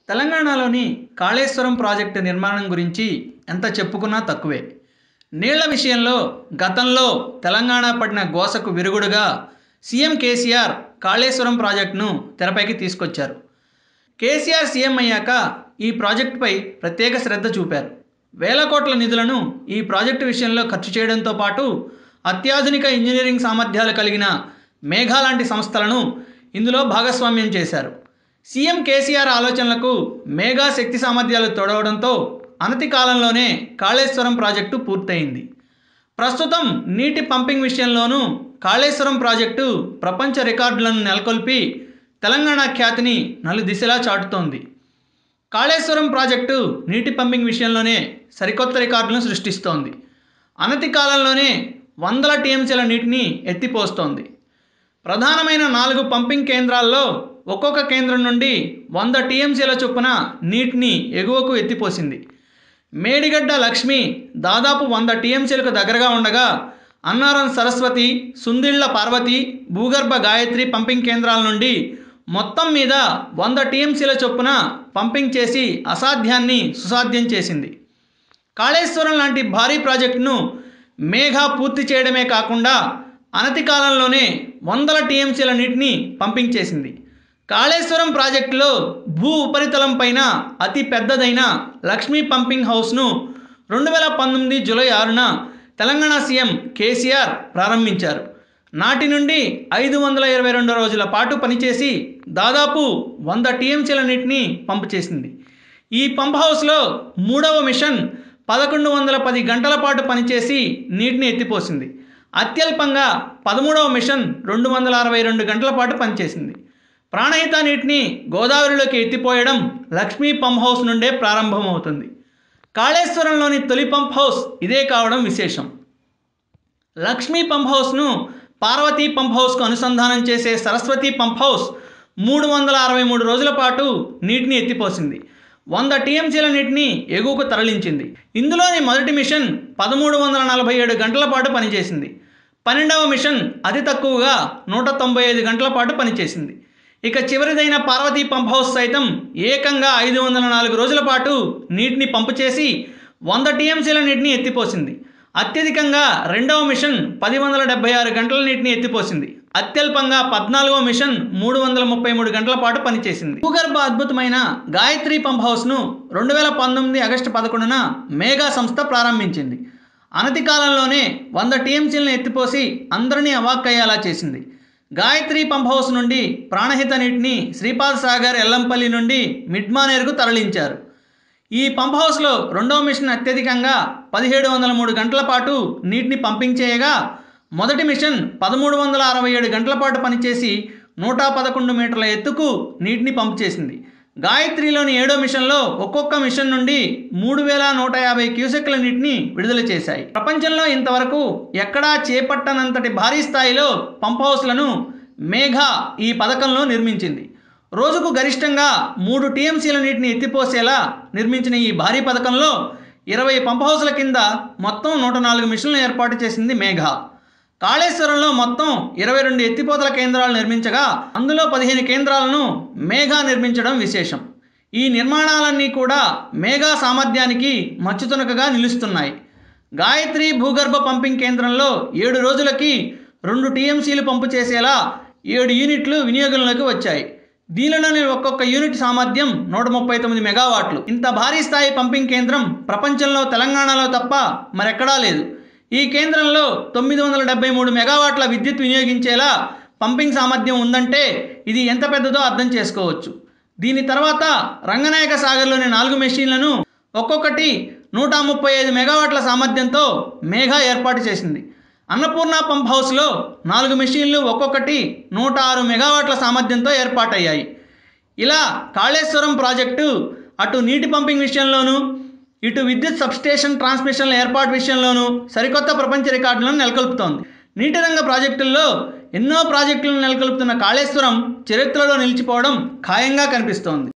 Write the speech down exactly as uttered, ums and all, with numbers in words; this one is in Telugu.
తెలంగాణలోని కాళేశ్వరం ప్రాజెక్టు నిర్మాణం గురించి ఎంత చెప్పుకున్నా తక్కువే. నీళ్ల విషయంలో గతంలో తెలంగాణ పడిన గోసకు విరుగుడుగా సీఎం కేసీఆర్ కాళేశ్వరం ప్రాజెక్టును తెరపైకి తీసుకొచ్చారు. కేసీఆర్ సీఎం అయ్యాక ఈ ప్రాజెక్టుపై ప్రత్యేక శ్రద్ధ చూపారు. వేల కోట్ల నిధులను ఈ ప్రాజెక్టు విషయంలో ఖర్చు చేయడంతో పాటు అత్యాధునిక ఇంజనీరింగ్ సామర్థ్యాలు కలిగిన మేఘా లాంటి సంస్థలను ఇందులో భాగస్వామ్యం చేశారు. సీఎం కేసీఆర్ ఆలోచనలకు మేఘా శక్తి సామర్థ్యాలు తోడవడంతో అనతి కాలంలోనే కాళేశ్వరం ప్రాజెక్టు పూర్తయింది. ప్రస్తుతం నీటి పంపింగ్ విషయంలోనూ కాళేశ్వరం ప్రాజెక్టు ప్రపంచ రికార్డులను నెలకొల్పి తెలంగాణ ఖ్యాతిని నలుదిశలా చాటుతోంది. కాళేశ్వరం ప్రాజెక్టు నీటి పంపింగ్ విషయంలోనే సరికొత్త రికార్డులను సృష్టిస్తోంది. అనతి కాలంలోనే వందల టీఎంసీల నీటిని ఎత్తిపోస్తోంది. ప్రధానమైన నాలుగు పంపింగ్ కేంద్రాల్లో ఒక్కొక్క కేంద్రం నుండి వంద టీఎంసీల చొప్పున నీటిని ఎగువకు ఎత్తిపోసింది. మేడిగడ్డ లక్ష్మి దాదాపు వంద టీఎంసీలకు దగ్గరగా ఉండగా అన్నారం సరస్వతి, సుందిళ్ల పార్వతి, భూగర్భ గాయత్రి పంపింగ్ కేంద్రాల నుండి మొత్తం మీద వంద టీఎంసీల చొప్పున పంపింగ్ చేసి అసాధ్యాన్ని సుసాధ్యం చేసింది. కాళేశ్వరం లాంటి భారీ ప్రాజెక్టును మేఘా పూర్తి చేయడమే కాకుండా అనతి కాలంలోనే వందల టీఎంసీల నీటిని పంపింగ్ చేసింది. కాళేశ్వరం ప్రాజెక్టులో భూ ఉపరితలం పైన అతి పెద్దదైన లక్ష్మీ పంపింగ్ హౌస్ను రెండు వేల పంతొమ్మిది జూలై ఆరున తెలంగాణ సీఎం కేసీఆర్ ప్రారంభించారు. నాటి నుండి ఐదు వందల ఇరవై రెండు రోజుల పాటు పనిచేసి దాదాపు వంద టీఎంసీల నీటిని పంపు చేసింది. ఈ పంప్ హౌస్లో మూడవ మిషన్ పదకొండు వందల పది గంటల పాటు పనిచేసి నీటిని ఎత్తిపోసింది. అత్యల్పంగా పదమూడవ మిషన్ రెండు వందల అరవై రెండు గంటల పాటు పనిచేసింది. ప్రాణహిత నీటిని గోదావరిలోకి ఎత్తిపోయడం లక్ష్మీ పంప్ హౌస్ నుండే ప్రారంభమవుతుంది. కాళేశ్వరంలోని తొలి పంప్ హౌస్ ఇదే కావడం విశేషం. లక్ష్మీ పంప్ హౌస్ను పార్వతీ పంప్ హౌస్కు అనుసంధానం చేసే సరస్వతి పంప్ హౌస్ మూడు వందల అరవై మూడు రోజుల పాటు నీటిని ఎత్తిపోసింది. వంద టీఎంసీల నీటిని ఎగువకు తరలించింది. ఇందులోని మొదటి మిషన్ పదమూడు వందల నలభై ఏడు గంటల పాటు పనిచేసింది. పన్నెండవ మిషన్ అతి తక్కువగా నూట తొంభై ఐదు గంటల పాటు పనిచేసింది. ఇక చివరిదైన పార్వతీ పంప్ హౌస్ సైతం ఏకంగా ఐదు వందల నాలుగు రోజుల పాటు నీటిని పంపు చేసి వంద టీఎంసీల నీటిని ఎత్తిపోసింది. అత్యధికంగా రెండవ మిషన్ పది వందల డెబ్బై ఆరు గంటల నీటిని ఎత్తిపోసింది. అత్యల్పంగా పద్నాలుగవ మిషన్ మూడు వందల ముప్పై మూడు గంటల పాటు పనిచేసింది. భూగర్భ అద్భుతమైన గాయత్రి పంప్ హౌస్ను రెండు వేల పంతొమ్మిది ఆగస్టు పదకొండున మేఘా సంస్థ ప్రారంభించింది. అనతి కాలంలోనే వంద టీఎంసీలను ఎత్తిపోసి అందరినీ అవాక్కయ్యేలా చేసింది. గాయత్రి పంప్ హౌస్ నుండి ప్రాణహిత నీటిని శ్రీపాద్ సాగర్, ఎల్లంపల్లి నుండి మిడ్మానేరుకు తరలించారు. ఈ పంప్ హౌస్లో రెండవ మిషన్ అత్యధికంగా పదిహేడు వందల మూడు గంటల పాటు నీటిని పంపింగ్ చేయగా మొదటి మిషన్ పదమూడు వందల అరవై ఏడు గంటల పాటు పనిచేసి నూట పదకొండు మీటర్ల ఎత్తుకు నీటిని పంపు చేసింది. గాయత్రిలోని ఏడో మిషన్లో ఒక్కొక్క మిషన్ నుండి మూడు వేల నూట యాభై క్యూసెక్ల నీటిని విడుదల చేశాయి. ప్రపంచంలో ఇంతవరకు ఎక్కడా చేపట్టనంతటి భారీ స్థాయిలో పంప్ హౌస్లను మేఘా ఈ పథకంలో నిర్మించింది. రోజుకు గరిష్టంగా మూడు టీఎంసీల నీటిని ఎత్తిపోసేలా నిర్మించిన ఈ భారీ పథకంలో ఇరవై పంప్ హౌస్ల కింద మొత్తం నూట నాలుగు మిషన్లు ఏర్పాటు చేసింది మేఘా. కాళేశ్వరంలో మొత్తం ఇరవై రెండు ఎత్తిపోతల కేంద్రాలు నిర్మించగా అందులో పదిహేను కేంద్రాలను మేఘా నిర్మించడం విశేషం. ఈ నిర్మాణాలన్నీ కూడా మేఘా సామర్థ్యానికి మచ్చుతునకగా నిలుస్తున్నాయి. గాయత్రి భూగర్భ పంపింగ్ కేంద్రంలో ఏడు రోజులకి రెండు టీఎంసీలు పంపు చేసేలా ఏడు యూనిట్లు వినియోగంలోకి వచ్చాయి. దీనిలోని ఒక్కొక్క యూనిట్ సామర్థ్యం నూట ముప్పై తొమ్మిది మెగావాట్లు. ఇంత భారీ స్థాయి పంపింగ్ కేంద్రం ప్రపంచంలో తెలంగాణలో తప్ప మరెక్కడా లేదు. ఈ కేంద్రంలో తొమ్మిది వందల డెబ్బై మూడు మెగావాట్ల విద్యుత్ వినియోగించేలా పంపింగ్ సామర్థ్యం ఉందంటే ఇది ఎంత పెద్దదో అర్థం చేసుకోవచ్చు. దీని తర్వాత రంగనాయక సాగర్లోని నాలుగు మెషిన్లను ఒక్కొక్కటి నూట ముప్పై ఐదు మెగావాట్ల సామర్థ్యంతో మేఘా ఏర్పాటు చేసింది. అన్నపూర్ణ పంప్ హౌస్లో నాలుగు మెషిన్లు ఒక్కొక్కటి నూట ఆరు మెగావాట్ల సామర్థ్యంతో ఏర్పాటయ్యాయి. ఇలా కాళేశ్వరం ప్రాజెక్టు అటు నీటి పంపింగ్ విషయంలోనూ ఇటు విద్యుత్ సబ్స్టేషన్ ట్రాన్స్మిషన్ల ఏర్పాటు విషయంలోనూ సరికొత్త ప్రపంచ రికార్డులను నెలకొల్పుతోంది. నీటి రంగ ప్రాజెక్టుల్లో ఎన్నో ప్రాజెక్టులను నెలకొల్పుతున్న కాళేశ్వరం చరిత్రలో నిలిచిపోవడం ఖాయంగా కనిపిస్తోంది.